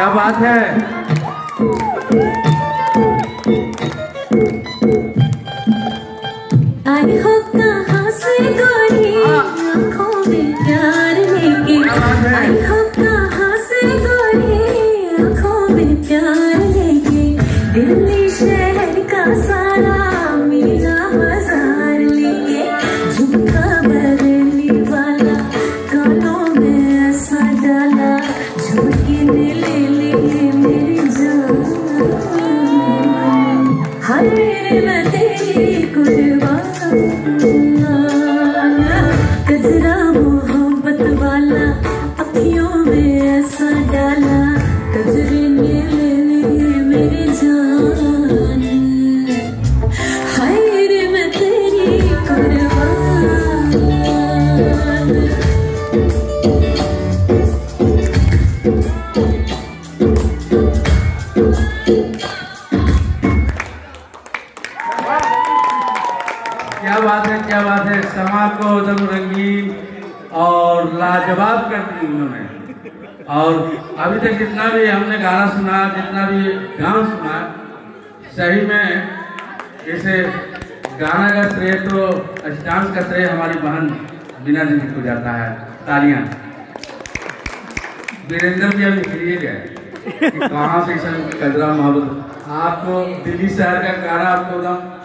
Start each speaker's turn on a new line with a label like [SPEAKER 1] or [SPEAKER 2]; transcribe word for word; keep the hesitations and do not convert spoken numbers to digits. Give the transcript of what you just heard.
[SPEAKER 1] क्या बात है।
[SPEAKER 2] आई हो कहाँ से गोरी आँखों में प्यार लेके, आई हो कहाँ से गोरी आँखों में प्यार लेके, दिल्ली शहर का सारा मीरा बाजार लेके, झुमका बरेली वाला कानों में ऐसा डाला, झुमके ने ले ली मेरी जान। हाय मैं तेरी कुर्बान, कजरा मोहब्बत वाला अखियों में ऐसा डाला, कजरे ने ले ली मेरी जान। हाय रे मैं तेरी कुर्बान।
[SPEAKER 1] क्या बात है, क्या बात है। समा को एकदम रंगीन और लाजवाब कर दी उन्होंने। और अभी तक जितना भी हमने गाना सुना, जितना भी गाना सुना, सही में जैसे गाना का श्रेय तो डांस का श्रेय हमारी बहन बीना जी को जाता है। तालियां। वीरेंद्र जी अभी खिलिए गए कहाँ से कजरा मोहब्बत। आपको दिल्ली शहर का गाना आपको एकदम